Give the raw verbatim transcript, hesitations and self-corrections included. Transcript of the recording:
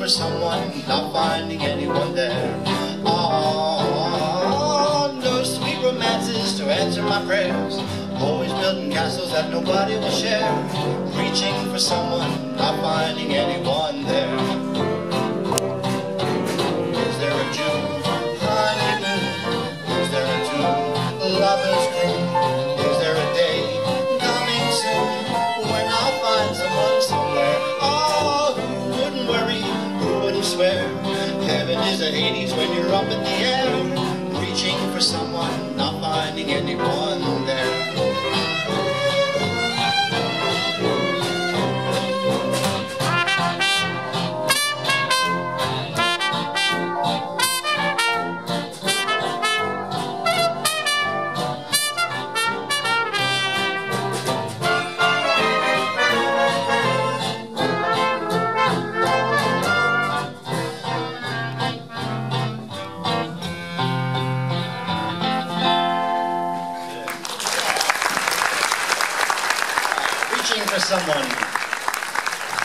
for someone, not finding anyone there. Oh, no sweet romances to answer my prayers. Always building castles that nobody will share. Reaching for someone, not finding anyone there. Is there a June honeymoon? Is there a June lover's croon? Is there a day coming soon when I'll find someone somewhere? Oh, who wouldn't worry, who wouldn't swear? Heaven is a Hades when you're up in the air. Reaching for someone, not finding anyone there. Reaching for someone.